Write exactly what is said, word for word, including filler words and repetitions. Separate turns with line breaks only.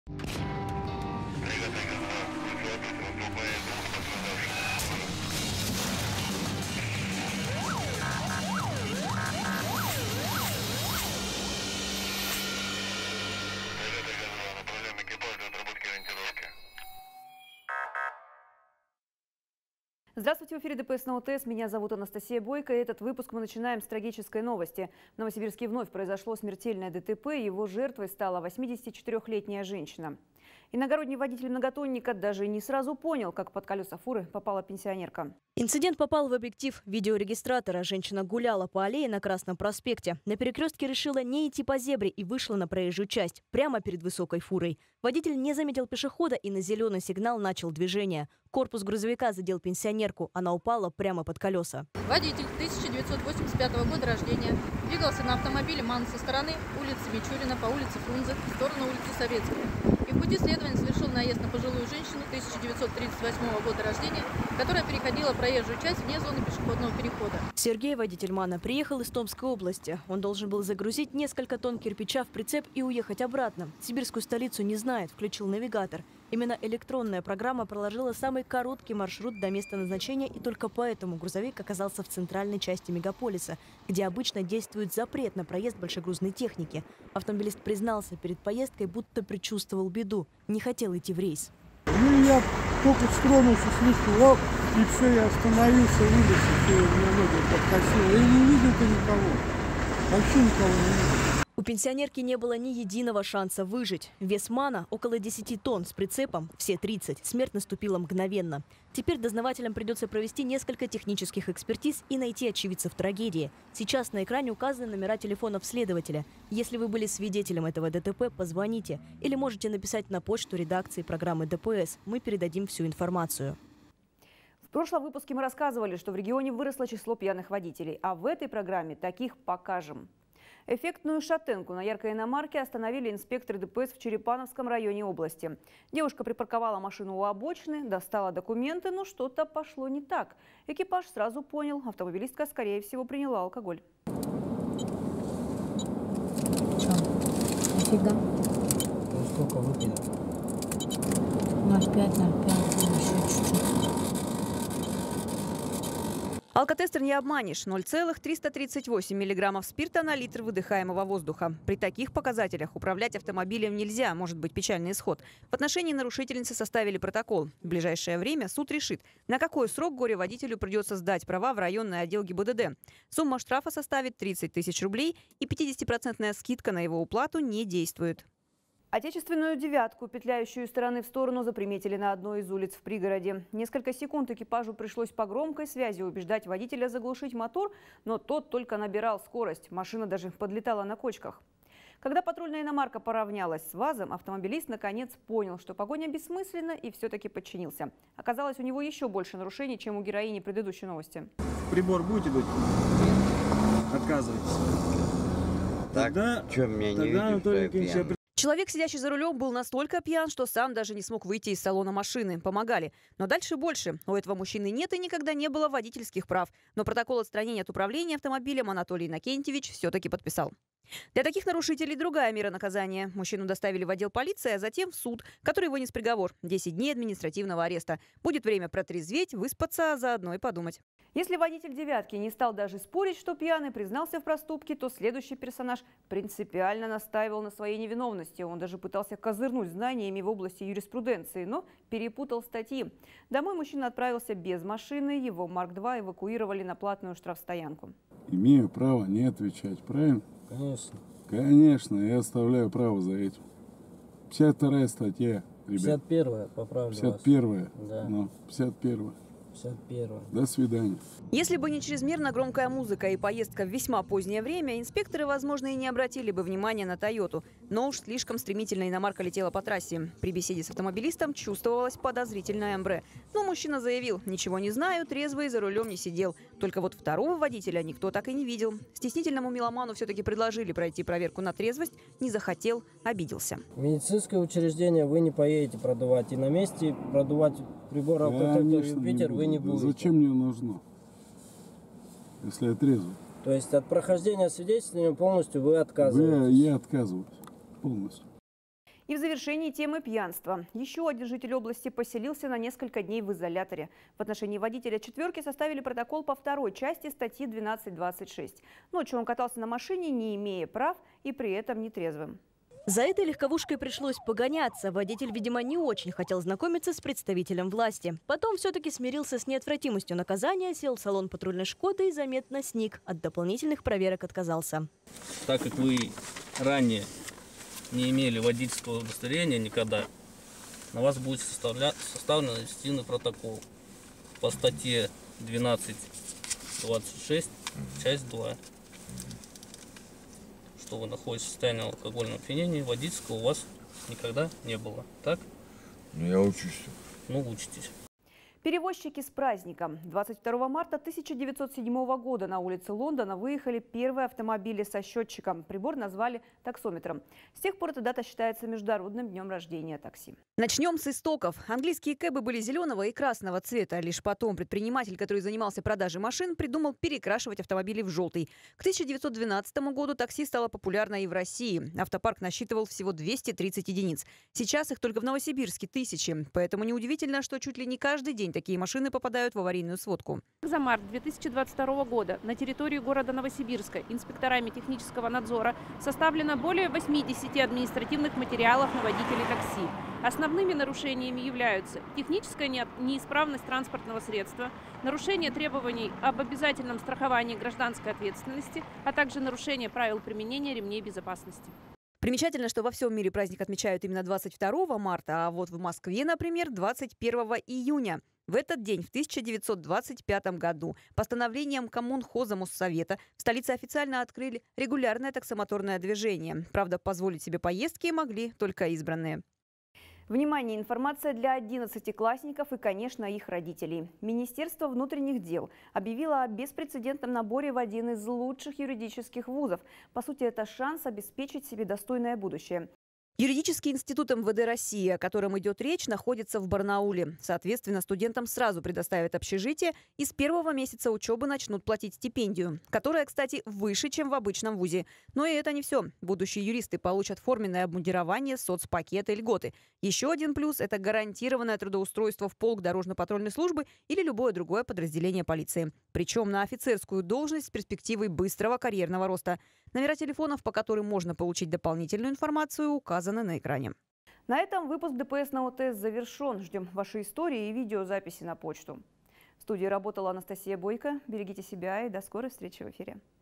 Здравствуйте, в эфире ДПС на ОТС. Меня зовут Анастасия Бойко. И этот выпуск мы начинаем с трагической новости. В Новосибирске вновь произошло смертельное ДТП. Его жертвой стала восьмидесятичетырёхлетняя женщина. Иногородний водитель многотонника даже не сразу понял, как под колеса фуры попала пенсионерка.
Инцидент попал в объектив видеорегистратора. Женщина гуляла по аллее на Красном проспекте. На перекрестке решила не идти по зебре и вышла на проезжую часть, прямо перед высокой фурой. Водитель не заметил пешехода и на зеленый сигнал начал движение. Корпус грузовика задел пенсионерку. Она упала прямо под колеса.
Водитель тысяча девятьсот восемьдесят пятого года рождения двигался на автомобиле МАН со стороны улицы Мичурина по улице Фрунзе в сторону улицы Советская. И в пути следования совершил наезд на пожилую женщину тысяча девятьсот тридцать восьмого года рождения, которая переходила проезжую часть вне зоны пешеходного перехода.
Сергей, водитель МАНа, приехал из Томской области. Он должен был загрузить несколько тонн кирпича в прицеп и уехать обратно. Сибирскую столицу не знает, включил навигатор. Именно электронная программа проложила самый короткий маршрут до места назначения, и только поэтому грузовик оказался в центральной части мегаполиса, где обычно действует запрет на проезд большегрузной техники. Автомобилист признался перед поездкой, будто предчувствовал беду, не хотел идти в рейс.
Ну, я только стронулся, слышу, оп, и все, я остановился, вылез, и у меня ноги подкосило. Я не видел-то никого, вообще никого не видел.
У пенсионерки не было ни единого шанса выжить. Вес МАНа около десяти тонн, с прицепом все тридцать. Смерть наступила мгновенно. Теперь дознавателям придется провести несколько технических экспертиз и найти очевидцев трагедии. Сейчас на экране указаны номера телефонов следователя. Если вы были свидетелем этого ДТП, позвоните. Или можете написать на почту редакции программы ДПС. Мы передадим всю информацию.
В прошлом выпуске мы рассказывали, что в регионе выросло число пьяных водителей. А в этой программе таких покажем. Эффектную шатенку на яркой иномарке остановили инспекторы ДПС в Черепановском районе области. Девушка припарковала машину у обочины, достала документы, но что-то пошло не так. Экипаж сразу понял, автомобилистка, скорее всего, приняла алкоголь.
Всегда.
Ну сколько выпили?
ноль пять, ноль пять, еще чуть-чуть.
Алкотестер не обманешь. ноль целых триста тридцать восемь миллиграммов спирта на литр выдыхаемого воздуха. При таких показателях управлять автомобилем нельзя, может быть печальный исход. В отношении нарушительницы составили протокол. В ближайшее время суд решит, на какой срок горе-водителю придется сдать права в районный отдел ГИБДД. Сумма штрафа составит тридцать тысяч рублей, и пятидесятипроцентная скидка на его уплату не действует. Отечественную девятку, петляющую из стороны в сторону, заприметили на одной из улиц в пригороде. Несколько секунд экипажу пришлось по громкой связи убеждать водителя заглушить мотор, но тот только набирал скорость. Машина даже подлетала на кочках. Когда патрульная иномарка поравнялась с ВАЗом, автомобилист наконец понял, что погоня бессмысленна, и все-таки подчинился. Оказалось, у него еще больше нарушений, чем у героини предыдущей новости.
Прибор будете дуть? Отказывайтесь.
Так,
тогда,
что, меня не
тогда
видишь,
Анатолий
что я
Евгеньевич, я...
Человек, сидящий за рулем, был настолько пьян, что сам даже не смог выйти из салона машины. Помогали. Но дальше больше. У этого мужчины нет и никогда не было водительских прав. Но протокол отстранения от управления автомобилем Анатолий Иннокентьевич все-таки подписал. Для таких нарушителей другая мера наказания. Мужчину доставили в отдел полиции, а затем в суд, который вынес приговор – десять дней административного ареста. Будет время протрезветь, выспаться, а заодно и подумать. Если водитель «девятки» не стал даже спорить, что пьяный, признался в проступке, то следующий персонаж принципиально настаивал на своей невиновности. Он даже пытался козырнуть знаниями в области юриспруденции, но перепутал статьи. Домой мужчина отправился без машины, его Марк-два эвакуировали на платную штрафстоянку.
Имею право не отвечать, правильно?
Конечно.
Конечно, я оставляю право за этим. пятьдесят вторая статья, ребят.
пятьдесят первая, поправлю
пятьдесят первая.
вас. Да.
Ну, пятьдесят первая.
пятьдесят первая.
До свидания.
Если бы не чрезмерно громкая музыка и поездка в весьма позднее время, инспекторы, возможно, и не обратили бы внимания на «Тойоту». Но уж слишком стремительно иномарка летела по трассе. При беседе с автомобилистом чувствовалось подозрительное амбре. Но мужчина заявил: «Ничего не знаю, трезвый за рулем не сидел». Только вот второго водителя никто так и не видел. Стеснительному меломану все-таки предложили пройти проверку на трезвость. Не захотел, обиделся.
В медицинское учреждение вы не поедете продувать. И на месте продувать прибор «Автотектор Юпитер» вы не будете.
Зачем мне нужно, если я трезвый?
То есть от прохождения свидетельствования полностью вы отказываетесь?
Вы, я отказываюсь полностью.
И в завершении темы пьянства. Еще один житель области поселился на несколько дней в изоляторе. В отношении водителя «четверки» составили протокол по второй части статьи двенадцать двадцать шесть. Ночью он катался на машине, не имея прав и при этом нетрезвым.
За этой легковушкой пришлось погоняться. Водитель, видимо, не очень хотел знакомиться с представителем власти. Потом все-таки смирился с неотвратимостью наказания, сел в салон патрульной «Шкоды» и заметно сник. От дополнительных проверок отказался.
Так как вы ранее не имели водительского удостоверения никогда, на вас будет составлен административный протокол по статье двенадцать двадцать шесть, часть два. Что вы находитесь в состоянии алкогольного опьянения, водительского у вас никогда не было, так?
Ну, я учусь.
Ну, учитесь. Перевозчики с праздником. двадцать второго марта тысяча девятьсот седьмого года на улице Лондона выехали первые автомобили со счетчиком. Прибор назвали таксометром. С тех пор эта дата считается международным днем рождения такси. Начнем с истоков. Английские кэбы были зеленого и красного цвета. Лишь потом предприниматель, который занимался продажей машин, придумал перекрашивать автомобили в желтый. К тысяча девятьсот двенадцатому году такси стало популярно и в России. Автопарк насчитывал всего двести тридцать единиц. Сейчас их только в Новосибирске тысячи. Поэтому неудивительно, что чуть ли не каждый день такие машины попадают в аварийную сводку.
За март две тысячи двадцать второго года на территории города Новосибирска инспекторами технического надзора составлено более восьмидесяти административных материалов на водителей такси. Основными нарушениями являются техническая неисправность транспортного средства, нарушение требований об обязательном страховании гражданской ответственности, а также нарушение правил применения ремней безопасности.
Примечательно, что во всем мире праздник отмечают именно двадцать второго марта, а вот в Москве, например, двадцать первого июня. В этот день, в тысяча девятьсот двадцать пятом году, постановлением Коммунхоза Моссовета в столице официально открыли регулярное таксомоторное движение. Правда, позволить себе поездки могли только избранные. Внимание! Информация для одиннадцатиклассников и, конечно, их родителей. Министерство внутренних дел объявило о беспрецедентном наборе в один из лучших юридических вузов. По сути, это шанс обеспечить себе достойное будущее. Юридический институт эм вэ дэ России, о котором идет речь, находится в Барнауле. Соответственно, студентам сразу предоставят общежитие и с первого месяца учебы начнут платить стипендию, которая, кстати, выше, чем в обычном вузе. Но и это не все. Будущие юристы получат форменное обмундирование, соцпакеты, льготы. Еще один плюс – это гарантированное трудоустройство в полк дорожно-патрульной службы или любое другое подразделение полиции. Причем на офицерскую должность с перспективой быстрого карьерного роста. Номера телефонов, по которым можно получить дополнительную информацию, указаны на экране. На этом выпуск дэ пэ эс на о тэ эс завершен. Ждем ваши истории и видеозаписи на почту. В студии работала Анастасия Бойко. Берегите себя и до скорой встречи в эфире.